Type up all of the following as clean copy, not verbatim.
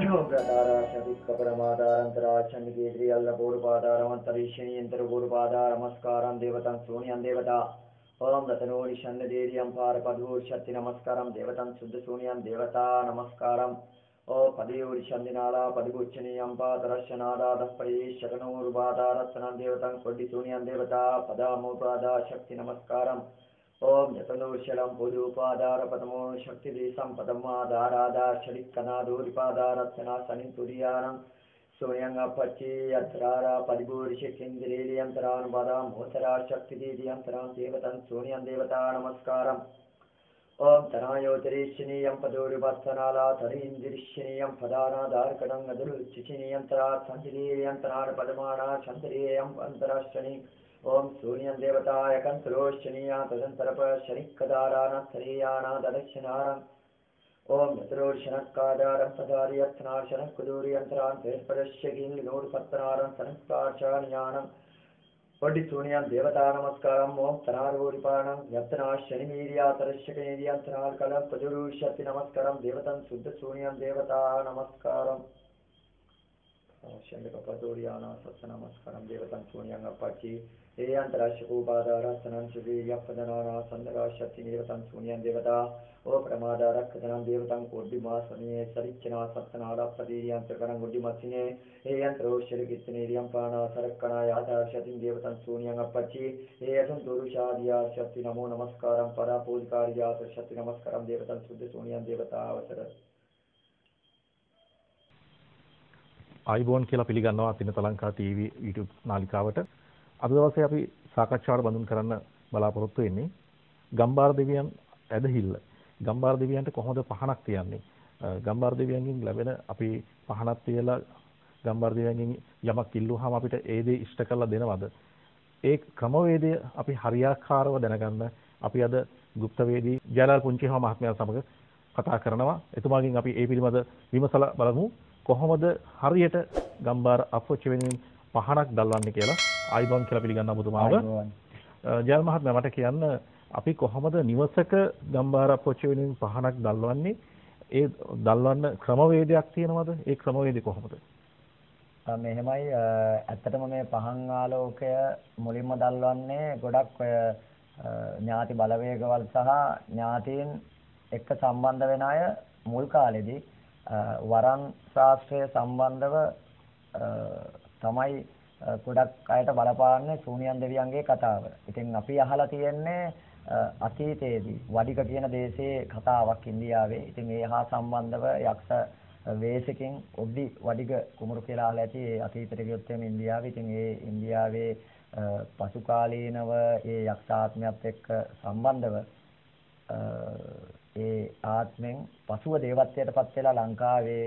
नमस्कारं देवतं सोनियं देवता ओम रतनोरि शन्नदेरियं पारपदूर शक्ति नमस्कारं देवतं शुद्ध सोनियं देवता नमस्कारं ओ पदयोरि शन्दिनाला पदगुच्छनियं पादरशनादा दप्पये शगनोरुबादा रत्नं देवतं कोड्डि सोनियं देवता पदामोपादा शक्ति नमस्कारं ओम यतनोशलं पुरुपादार पदमो शक्ति देशं पदमादारादा शरिकनादोरिपादा रत्ना सनितुरियानं सोयंगपच्ची अत्रारा परिभूरिशिकिंद्रियंतरानुपदा मोतरा शक्तिदीदियंतरां देवतं सोनियं देवता नमस्कारम् ओम तनायोतरीशिनीयं पदोरिवत्सनाला तरीन्द्रिशिनीयं पदानादारकणं नदुरुचिचिनीयंतरा संतिलीयंतरान पदमाना शंतरीयं अंतराशनि ओम सोनियं देवताय कंतरोशनीया तदंतरप शनिकदाराना तरीयाना ददक्षिणारं ओम यत्रोशनक्कादारं पदारियत्नाशनकुदूरियंतरां तेस्पदश्यगिन्नोरुपत्तनारं सनक्काचार्यानं पडितूनियं देवता नमस्कारं ओम तनारोरिपाणं यत्ना शनिमीर्यातरश्यकेन्द्रियंतराकलं पजुरुष्यति नमस्कारं देवतं शुद्धसूनियं देवता नमस्कारं शंडकपदोरियाना सत्य नमस्कारं देवतं सोनियं अपचि एयंतराशकोपादारस्तनं शुभीर्यपदनाना संदराशक्ति देवतं सोनियं देवता ओ प्रमादारक्तनं देवतं कोड्डिमासने सरिच्चना सत्तनाला पदीयंतकरं गुड्डिमसिने एयंत्रोशरकित्तनेरियं पाना सरक्कना यादाशक्ति देवतं सोनियं अपचि एयं दुरुषादिया शक्ति नमो नमस्कारं परापूजिकारिया शक्ति नमस्कारं देवतं शुद्ध सोनियं देवता अवसर आयुबोन කියලා පිළිගන්නවා තිනත ලංකා TV YouTube නාලිකාවට. අද දවසේ අපි සාකච්ඡාවට බඳුන් කරන්න බලාපොරොත්තු වෙන්නේ ගම්බාර දෙවියන් ඇදහිල්ල. ගම්බාර දෙවියන්ට කොහොමද පහනක් තියන්නේ? ගම්බාර දෙවියන්ගෙන් ලැබෙන අපි පහනක් තියලා ගම්බාර දෙවියන්ගෙන් යමක් ඉල්ලුවාම අපිට ඒ දේ ඉෂ්ට කරලා දෙනවද? ඒ ක්‍රමවේදය අපි හරියාකාරව දැනගන්න අපි අද গুপ্তවේදී ජයලාල් පුංචිහා මහත්මයා සමග කතා කරනවා. එතුමාගෙන් අපි ඒ පිළිබඳ විමසලා බලමු. කොහොමද හරියට ගම්බාර අපොච්චි වෙනින් පහනක් දල්වන්නේ කියලා ආයිබෝන් කියලා පිළිගන්න ඔබතුමාව. ජයල් මහත්මයා මට කියන්න අපි කොහොමද නිවසක ගම්බාර අපොච්චි වෙනින් පහනක් දල්වන්නේ? ඒ දල්වන්න ක්‍රමවේදයක් තියෙනවද? ඒ ක්‍රමවේදය කොහොමද? මෙහෙමයි ඇත්තටම මේ පහන් ආලෝකය මුලින්ම දල්වන්නේ ගොඩක් ඔය ඥාති බලවේගවල සහ ඥාතීන් එක්ක සම්බන්ධ වෙන අය මුල් කාලෙදී වරන් ශාස්ත්‍රය සම්බන්ධව තමයි ගොඩක් අයට බලපාන්නේ සූනියන් දෙවියන්ගේ කතාව. ඉතින් අපි අහලා තියෙන්නේ අතීතයේදී වඩික කියන දේශයේ කතාවක් ඉන්දියාවේ. ඉතින් ඒ හා සම්බන්ධව යක්ෂ වේශකින් ඔඩ්ඩි වඩික කුමරු කියලා අහලා ඇති අතීතයට ගියොත් එimhe ඉන්දියාවේ. ඉතින් ඒ ඉන්දියාවේ පසු කාලීනව ඒ යක්ෂාත්මයත් එක්ක සම්බන්ධව ඒ ආත්මෙන් පසුව දේවත්වයටපත් වෙලා ලංකාවේ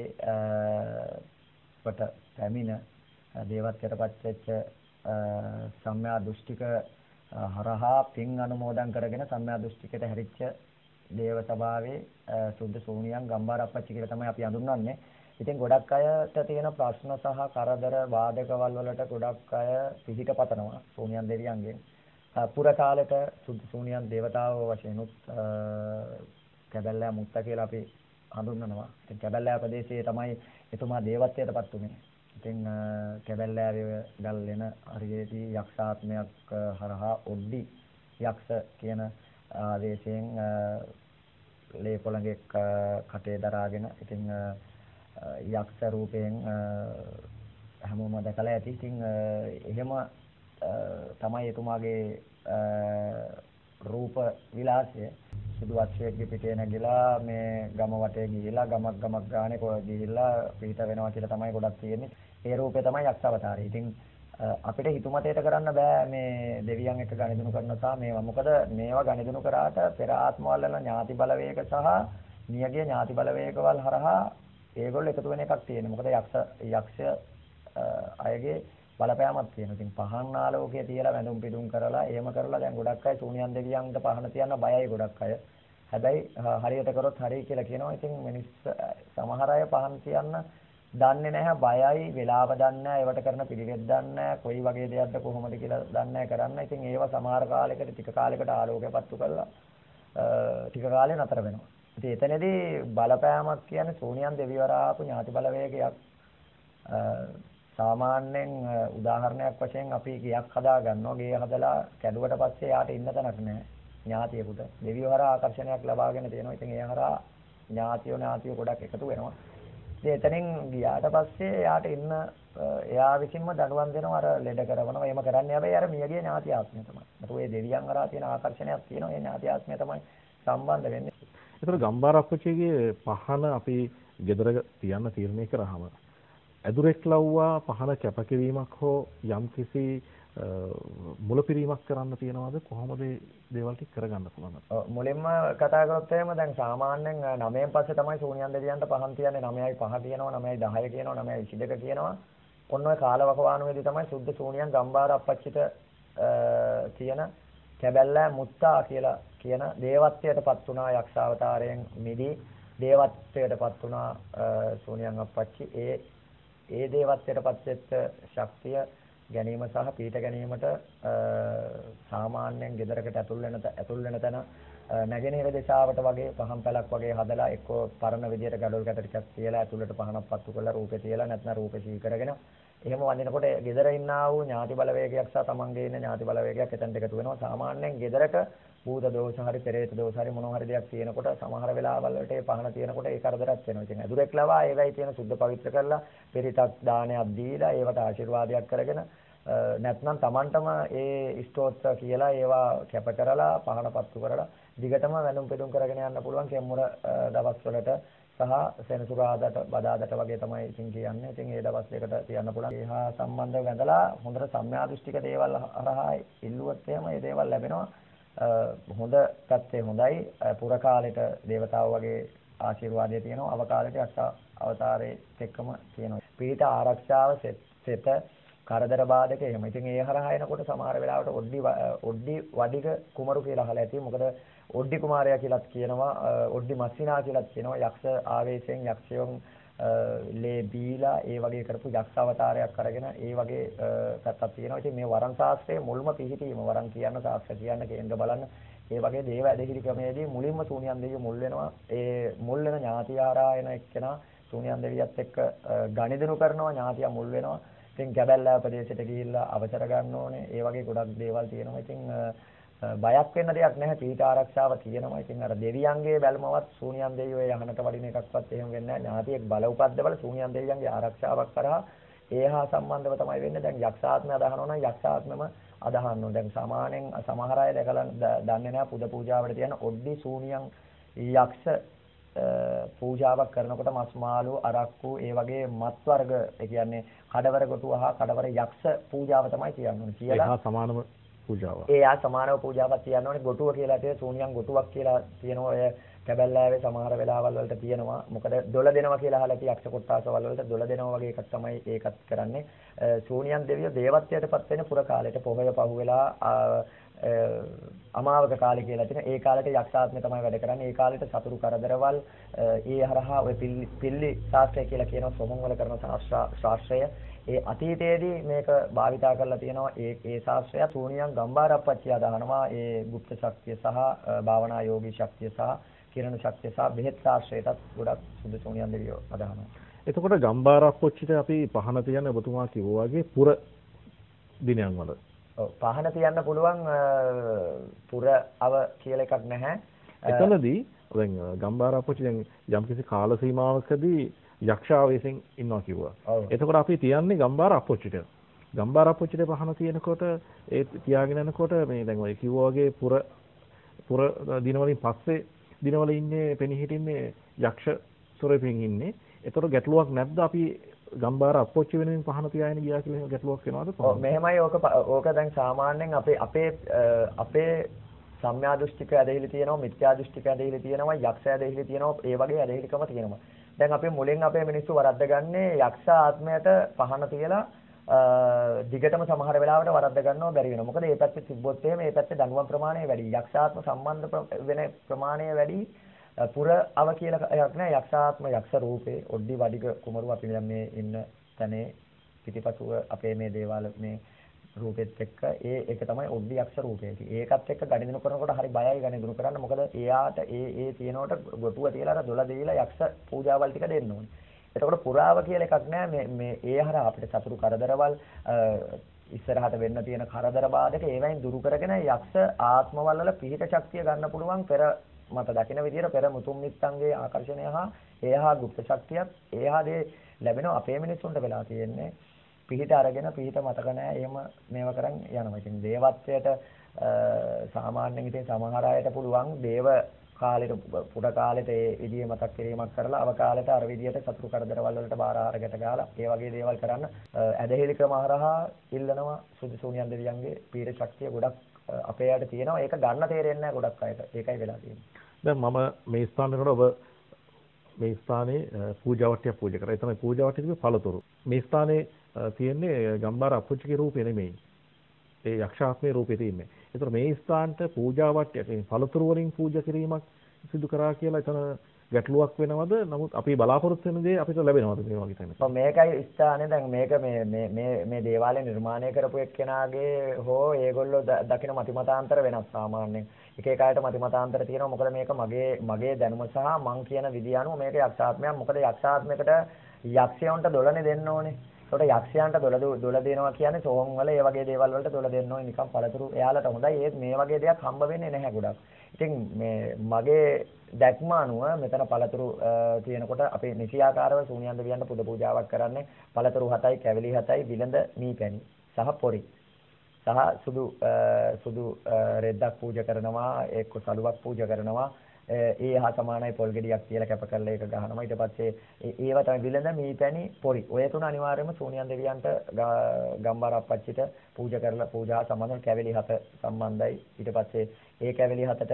වට පැමිණ දේවත්වයටපත් වෙච්ච සම්‍යා දෘෂ්ටික හරහා පින් අනුමෝදන් කරගෙන සම්‍යා දෘෂ්ටිකට හැරිච්ච දේව සභාවේ සුද්ධ සෝනියන් ගම්බාර අපච්චි කියලා තමයි අපි හඳුන්වන්නේ. ඉතින් ගොඩක් අයට තියෙන ප්‍රශ්න සහ කරදර වාදකවල් වලට ගොඩක් අය පිහිට පතනවා සෝනියන් දෙවියන්ගෙන්. පුර කාලෙට සුද්ධ සෝනියන් දේවතාවෝ වශයෙන් උත් කැබැල්ලා මුත්ත කියලා අපි හඳුන්වනවා. ඉතින් කැබැල්ලා ප්‍රදේශයේ තමයි එතුමා දේවත්වයටපත් උනේ. ඉතින් කැබැල්ලාවේ ගල් වෙන හරියේදී යක්ෂාත්මයක් හරහා ඔඩ්ඩි යක්ෂ කියන ආදේශයෙන් ලේ පොළඟෙක් කටේ දරාගෙන ඉතින් යක්ෂ රූපයෙන් හැමෝම දැකලා ඇති. ඉතින් එහෙම තමයි එතුමාගේ රූප විලාසය සුදු වස්ත්‍රයක පිටේ නැගිලා මේ ගම වටේ ගිහිලා ගමක් ගානේ කොහෙද ගිහිල්ලා පිට වෙනවා කියලා තමයි ගොඩක් තියෙන්නේ. ඒ රූපේ තමයි යක්ෂ අවතාරය. ඉතින් අපිට හිතුමතේට කරන්න බෑ මේ දෙවියන් එක්ක ගණිතනු කරන සහ මේවා. මොකද මේවා ගණිතනු කරාට පෙර ආත්මවල ඥාති බලවේග සහ නියගේ ඥාති බලවේගවල හරහා ඒගොල්ලෝ එකතු වෙන එකක් තියෙනවා. මොකද යක්ෂ අයගේ බලපෑමක් තියෙනවා. ඉතින් පහන් ආලෝකයේ තියලා වැඳුම් පිදුම් කරලා එහෙම කරලා දැන් ගොඩක් අය සූනියන් දෙවියන්ට පහන තියන්න බයයි ගොඩක් අය. හැබැයි හරියට කරොත් හරිය කියලා කියනවා. ඉතින් මිනිස් සමහර අය පහන් තියන්න දන්නේ නැහැ, බයයි, වෙලාව දන්නේ නැහැ, ඒවට කරන පිළිවෙත් දන්නේ නැහැ, කොයි වගේ දෙයක්ද කොහොමද කියලා දන්නේ නැහැ කරන්න. ඉතින් ඒව සමහර කාලයකට ටික කාලයකට ආලෝකය පත්තු කරලා ටික කාලේ නතර වෙනවා. ඉතින් එතනදී බලපෑමක් කියන්නේ ශූන්‍යයන් දෙවිවරා ආපු ඥාති බලවේගයක්. සාමාන්‍යයෙන් උදාහරණයක් වශයෙන් අපි ගයක් හදා ගන්නවා. ගේ හදලා කැඩුවට පස්සේ යාට ඉන්න තැනක් නැහැ. ඥාතියෙකුට දෙවිවරා ආකර්ෂණයක් ලබාගෙන තියෙනවා. ඉතින් ඒ හරහා ඥාතියෝ ගොඩක් එකතු වෙනවා. ඉතින් එතනින් ගියාට පස්සේ යාට ඉන්න එයා විසින්ම දඬුවම් දෙනවා අර ලෙඩ කරනවා. එහෙම කරන්නේ හැබැයි අර මියගේ ඥාති ආත්මය තමයි. ඒත් ඔය දෙවියන් හරහා තියෙන ආකර්ෂණයක් තියෙනවා. ඒ ඥාති ආත්මය තමයි සම්බන්ධ වෙන්නේ. ඒතර ගම්බාර අප්පච්චිගේ පහන අපි ගෙදර තියන්න තීරණය කරාම ඇදුරෙක් ලව්වා පහන කැපකිරීමක් හෝ යම්කිසි මුලපිරීමක් කරන්න තියනවාද කොහොමද මේ දේවල් ටික කරගන්න පුළුවන්? මුලින්ම කතා කරොත් එහෙම දැන් සාමාන්‍යයෙන් 9න් පස්සේ තමයි ශූන්‍යයන් දෙවියන්ට පහන් තියන්නේ. 9යි 5 කියනවා, 9යි 10 කියනවා, 9යි 22 කියනවා. ඔන්න ඔය කාලවකවානුවේදී තමයි සුද්ධ ශූන්‍යයන් ගම්බාර අප්පච්චිට තියෙන කැබැල්ලා මුත්තා කියලා කියන දේවත්වයටපත් වුණා යක්ෂාවතාරයෙන් මිදී දේවත්වයටපත් වුණා ශූන්‍යයන් අප්පච්චි. ඒ දේවත්වයටපත් වෙච්ච ශක්තිය ගැනීම සහ පීඨ ගැනීමට සාමාන්‍යයෙන් ගෙදරකට ඇතුල් වෙන තැන නැගෙනහිර දිශාවට වගේ පහන් පැලක් වගේ හදලා එක්කෝ පරණ විදියට gadol කැට ටිකක් තියලා ඇතුළට පහනක් පත්තු කරලා රූපේ තියලා නැත්නම් රූපේ සී කරගෙන එහෙම වඳිනකොට ගෙදර ඉන්නා වූ ඥාති බලවේගයක් සහ තමන්ගේ ඉන්න ඥාති බලවේගයක් එතනට එකතු වෙනවා. සාමාන්‍යයෙන් ගෙදරක භූත දෝෂ හරි පෙරේත දෝෂ හරි මොනවා හරි දෙයක් තියෙනකොට සමහර වෙලාවල් වලට ඒ පහන තියෙනකොට ඒ කරදරයක් වෙනවා. ඉතින් අදුරෙක් ලවා ඒවයි තියෙන සුද්ධ පවිත්‍ර කරලා පෙරිතක් දානයක් දීලා ඒවට ආශිර්වාදයක් කරගෙන නැත්නම් Tamanටම ඒ ස්තෝත්‍ර කියලා ඒවා කැප කරලා පහන පත්තු කරලා දිගටම වැඳුම් පිටුම් කරගෙන යන්න පුළුවන් කෙම්මුර දවස්වලට සහ සෙනසුරාදාට බදාදාට වගේ තමයි ඉතින් කියන්නේ. ඉතින් ඒ දවස් දෙකට තියන්න පුළුවන්. ඒහා සම්බන්ධව වැඳලා හොඳට සම්‍යා දෘෂ්ටික දේවල් හරහා ඉල්ලුවොත් එහෙම ඒ දේවල් ලැබෙනවා. හොඳ පැත්තේ හොඳයි. පුර කාලෙට දේවතාවෝ වගේ ආශිර්වාදය තියෙනවා. අව කාලෙට අවතාරයේ එක්කම තියෙනවා. පීඨ ආරක්ෂාව සෙත කරදර බාධක එහෙම. ඉතින් ඒ හරහා එනකොට සමහර වෙලාවට ඔඩ්ඩි වඩික කුමරු කියලා අහලා ඇති. මොකද ඔඩ්ඩි කුමාරයා කියලාත් කියනවා, ඔඩ්ඩි මස්සිනා කියලාත් කියනවා. යක්ෂ ආවේශයෙන් යක්ෂයන් ලේ බීලා ඒ වගේ කරපු යක්ෂ අවතාරයක් අරගෙන ඒ වගේ පැත්තක් තියෙනවා. ඉතින් මේ වරන් ශාස්ත්‍රයේ මුල්ම පිහිටීම වරන් කියන්න ශාස්ත්‍ර කියන්න කේන්ද්‍ර බලන්න ඒ වගේ දේව ඇදහිලි ක්‍රමයේදී මුලින්ම ශූන්‍යයන් දෙවියෝ මුල් වෙනවා. ඒ මුල් වෙන ඥාතිය හරහා එන එක්කෙනා ශූන්‍යයන් දෙවියත් එක්ක ගණිදනු කරනවා. ඥාතිය මුල් වෙනවා. ඉතින් ගැබැල්ලා ප්‍රදේශයට ගිහිල්ලා අවසර ගන්න ඕනේ. ඒ වගේ ගොඩක් දේවල් තියෙනවා. ඉතින් බයක් වෙන්න දෙයක් නැහැ. පීඨ ආරක්ෂාව තියෙනවා. ඉතින් අර දෙවියන්ගේ බැල්මවත් ශූන්‍යයන් දෙවියෝ යහනට වඩින එකක්වත් එහෙම වෙන්නේ නැහැ. ඥාතියෙක් බල උපද්දවල ශූන්‍යයන් දෙවියන්ගේ ආරක්ෂාවක් කරා ඒහා සම්බන්ධව තමයි වෙන්නේ. දැන් යක්ෂාත්මය අදහනවා නම් යක්ෂාත්මම අදහන්න ඕනේ. දැන් සමානෙන් සමහර අය දැකලා දන්නේ නැහැ පුද පූජාවට තියෙන ඔඩ්ඩි ශූන්‍යයන් යක්ෂ පූජාවක් කරනකොට මස් මාළු අරක්කු ඒ වගේ මත් වර්ග ඒ කියන්නේ කඩවර කොටුව හා කඩවර යක්ෂ පූජාව තමයි කියන්නේ කියලා. ඒහා සමානම පූජාවක්. ඒහා සමානව පූජාවක් තියනෝනේ. ගොටුව කියලා තියෙන ශූන්‍යයන් ගොටුවක් කියලා තියෙනවා. ඔය කැබැල්ලාවේ සමහර වෙලාවල් වලට තියෙනවා. මොකද දොළ දෙනවා කියලා අහලා තියෙන යක්ෂ කොට්ටාසවල වලට දොළ දෙනවා වගේ එකක් තමයි ඒකත් කරන්නේ. ශූන්‍යයන් දෙවියෝ දේවත්වයටපත් වෙන පුර කාලෙට පොහොය පහු වෙලා අමාවක කාලේ කියලා තියෙන ඒ කාලේට යක්ෂාත්මය තමයි වැඩ කරන්නේ. ඒ කාලේට සතුරු කරදරවල් ඒ හරහා ඔය පිල්ලි ශාස්ත්‍රය කියලා කියන සොහොන් වල කරන ශාස්ත්‍රය ඒ අතීතයේදී මේක භාවිතා කරලා තියෙනවා. ඒ ශාස්ත්‍රය ශූන්‍යයන් ගම්බාර අප්පච්චිය දානවා. ඒ গুপ্ত ශක්තිය සහ භාවනා යෝගී ශක්තිය සහ කිරණ ශක්තිය සහ බෙහෙත් ශාස්ත්‍රයටත් ගොඩක් සුදු ශූන්‍යයන් දෙවියෝ අදහනවා. එතකොට ගම්බාර අප්පච්චිට අපි පහන තියන්න ඔබතුමා කිව්වා වගේ පුර දිනයන් වල පහන තියන්න පුළුවන් පුර අව කියලා එකක් නැහැ. එතනදී දැන් ගම්බාර අප්පච්චි දැන් යම්කිසි කාල සීමාවකදී යක්ෂාවේශයෙන් ඉන්නවා කිව්වා. එතකොට අපි තියන්නේ ගම්බාර අප්පච්චිට. ගම්බාර අප්පච්චිට පහන තියෙනකොට ඒ තියාගෙන යනකොට මේ දැන් ඔය කිව්වා වගේ පුර දිනවලින් පස්සේ දිනවල ඉන්නේ පෙනහිටින්නේ යක්ෂ සොරෙපින් ඉන්නේ. ඒතර ගැටලුවක් නැද්ද අපි ගම්බාර අප්පච්චි වෙනුවෙන් පහන තියාගෙන ගියා කියලා ගැටලුවක් වෙනවද? ඔව් මෙහෙමයි ඕක දැන් සාමාන්‍යයෙන් අපේ සම්‍යා දෘෂ්ටික ඇදහිලි තියෙනවා, මිත්‍යා දෘෂ්ටික ඇදහිලි තියෙනවා, යක්ෂ ඇදහිලි තියෙනවා, ඒ වගේ ඇදහිලිකම තියෙනවා. දැන් අපි මුලින් අපේ මිනිස්සු වරද්දගන්නේ යක්ෂ ආත්මයට පහන තියලා දිගටම සමහර වෙලාවට වරද්ද ගන්නව බැරි වෙනවා. මොකද මේ පැත්තේ තිබ්බොත් එහෙම මේ පැත්තේ දඬුවම් ප්‍රමාණය වැඩි. යක්ෂාත්ම සම්බන්ධ වෙන ප්‍රමාණය වැඩි. පුර අව කියලා එකක් නෑ. යක්ෂාත්ම යක්ෂ රූපේ ඔඩ්ඩි වඩික කුමරු අපි දැන් මේ ඉන්න තැනේ පිටිපසුව අපේ මේ දේවාල මේ රූපෙත් එක්ක ඒක තමයි ඔඩ්ඩි යක්ෂ රූපය. ඒකත් එක්ක ගණිතන කරනකොට හරි බයයි ගණිතන කරන්න. මොකද එයාට ඒ තියෙනකොට ගොටුව තියලා අර දොළ දීලා යක්ෂ පූජාවල් ටික දෙන්න ඕනේ. එතකොට පුරාව කියලා එකක් නැහැ. මේ ඒ හර අපිට සතුරු කරදරවල් ඉස්සරහට වෙන්න තියෙන කරදර බාධක ඒවෙන් දුරු කරගෙන යක්ෂ ආත්මවල වල පිහිට ශක්තිය ගන්න පුළුවන් පෙර මත දකින විදියට පෙර මුතුන් මිත්තන්ගේ ආකර්ෂණය හා ඒහා গুপ্ত ශක්තියත් ඒහා දේ ලැබෙනවා අපේ මිනිස්සුන්ට වෙලා තියෙන්නේ. පිහිට අරගෙන පිහිට මතක නැහැ. එහෙම මේව කරන් යනවා. ඉතින් දේවත්වයට සාමාන්‍යයෙන් ඉතින් සමහර අයට පුළුවන් දේව කාලෙට පුඩ කාලෙට ඒ විදිහේ මතක් කිරීමක් කරලා අව කාලෙට අර විදිහට සතුරු කරදරවල් වලට බාර ආරකට ගාලා ඒ වගේ දේවල් කරන්න ඇදහිලි ක්‍රම හරහා ඉල්ලනවා සුදුසුනියන් දෙවියන්ගේ පීර ශක්තිය ගොඩක් අපේ යට තියෙනවා. ඒක ගන්න තේරෙන්නේ නැහැ ගොඩක් අයට. ඒකයි වෙලා තියෙන්නේ. දැන් මම මේ ස්ථානවල ඔබ මේ ස්ථානයේ පූජාවට්ටියක් පූජා කරා. ඒ තමයි පූජාවට්ටිය තිබෙ පළතුරු. මේ ස්ථානයේ තියෙන්නේ ගම්බාර අප්පුච්චිගේ රූපේ නෙමෙයි. ඒ යක්ෂාත්මේ රූපේ තියෙන්නේ. ඒතර මේ ස්ථානට පූජාවට්ටියක් මේ පළතුරු වලින් පූජා කිරීමක් සිදු කරා කියලා එතන ගැටලුවක් වෙනවද? නමුත් අපි බලාපොරොත්තු වෙන දේ අපිට ලැබෙනවද මේ වගේ තැනක? ඔව් මේකයි ස්ථානේ දැන් මේක මේ දේවාලය නිර්මාණය කරපු එක්කෙනාගේ හෝ ඒගොල්ලෝ දකින මතිමතාන්තර වෙනස් සාමාන්‍යයෙන්. එක එක අයට මතිමතාන්තර තියෙනවා. මොකද මේක මගේ දැනුම සහ මං කියන විදිය අනුව මේක යක්ෂාත්මයක්. මොකද යක්ෂාත්මයකට යක්ෂයන්ට දොළනේ දෙන්න ඕනේ. ඒකට යක්ෂයන්ට දොළ දෙනවා කියන්නේ සෝම් වල ඒ වගේ දේවල් වලට දොළ දෙන්න ඕනේ නිකන් පළතුරු එයාලට හොඳයි. ඒත් මේ වගේ දෙයක් හම්බ වෙන්නේ නැහැ ගොඩක්. ඉතින් මේ මගේ දැක්ම අනුව මෙතන පළතුරු තියෙනකොට අපි නිසියාකාරව ශූන්‍යන්ද වියන්ට පුද පූජාවක් කරන්නේ පළතුරු 7යි, කැවිලි 7යි, විලඳ මීපැණි සහ පොරි. සහ සුදු රෙද්දක් පූජා කරනවා, එක්ක සලුවක් පූජා කරනවා. ඒ හා සමානයි පොල් ගෙඩියක් කියලා කැප කරලා ඒක ගහනවා. ඊට පස්සේ ඒවා තමයි විලඳ මීපැණි පොරි. ඔය තුන අනිවාර්යයෙන්ම ශූන්‍යන් දෙවියන්ට ගම්බාර අප්පච්චිට පූජා කරලා පූජා සම්බන්ධ කැවිලි 7 සම්බන්ධයි. ඊට පස්සේ ඒ කැවිලි 7ට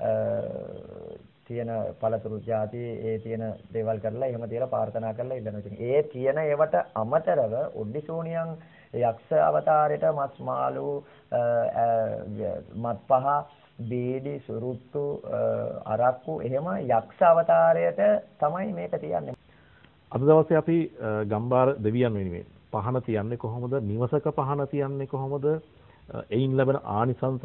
තියෙන පළතුරු ಜಾති ඒ තියෙන දේවල් කරලා එහෙම තියලා ප්‍රාර්ථනා කරලා ඉල්ලනවා. ඉතින් ඒ තියෙන ඒවට අමතරව ඔඩ්ඩි ශූන්‍යන් යක්ෂ අවතාරයට මස් මාළු මත්පහ බීඩි සුරුට්ටු අරක්කු එහෙම යක්ෂ අවතාරයට තමයි මේක තියන්නේ. අද දවසේ අපි ගම්බාර දෙවියන් වෙනුවෙන් පහන තියන්නේ කොහොමද? නිවසක පහන තියන්නේ කොහොමද? එයින් ලැබෙන ආනිසංස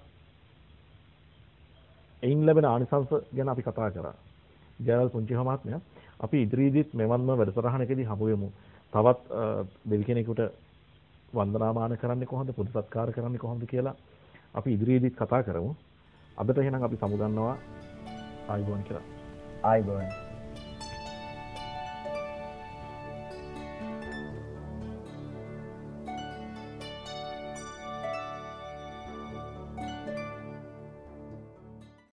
ගැන අපි කතා කරා. ජයවල් පුංචි මහත්මයා අපි ඉදිරියේදීත් මෙවන්ම වැඩසටහනකදී හමු වෙමු. තවත් දෙවි කෙනෙකුට වන්දනාමාන කරන්නේ කොහොමද? පුද සත්කාර කරන්නේ කොහොමද කියලා අපි ඉදිරියේදීත් කතා කරමු. අදට එහෙනම් අපි සමුගන්නවා ආයිබෝන් කියලා. ආයිබෝන්.